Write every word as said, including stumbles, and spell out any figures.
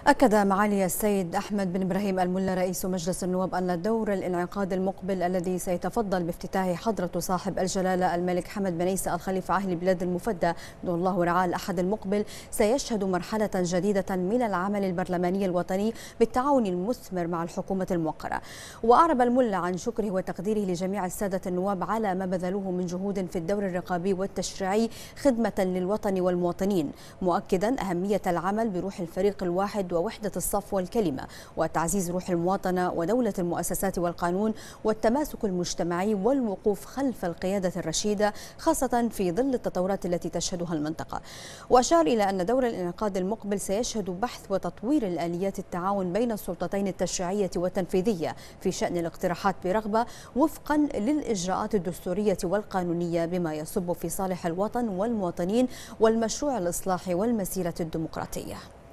أكد معالي السيد أحمد بن إبراهيم الملا رئيس مجلس النواب أن دور الانعقاد المقبل الذي سيتفضل بافتتاحه حضرة صاحب الجلالة الملك حمد بن عيسى الخليفة أهل بلاد المفدى دون الله ورعاه الأحد المقبل سيشهد مرحلة جديدة من العمل البرلماني الوطني بالتعاون المثمر مع الحكومة الموقرة. وأعرب الملا عن شكره وتقديره لجميع السادة النواب على ما بذلوه من جهود في الدور الرقابي والتشريعي خدمة للوطن والمواطنين، مؤكدا أهمية العمل بروح الفريق الواحد ووحدة الصف والكلمة وتعزيز روح المواطنة ودولة المؤسسات والقانون والتماسك المجتمعي والوقوف خلف القيادة الرشيدة خاصة في ظل التطورات التي تشهدها المنطقة. وأشار إلى أن دور الانعقاد المقبل سيشهد بحث وتطوير الآليات التعاون بين السلطتين التشريعية والتنفيذية في شأن الاقتراحات برغبة وفقا للإجراءات الدستورية والقانونية بما يصب في صالح الوطن والمواطنين والمشروع الإصلاحي والمسيرة الديمقراطية.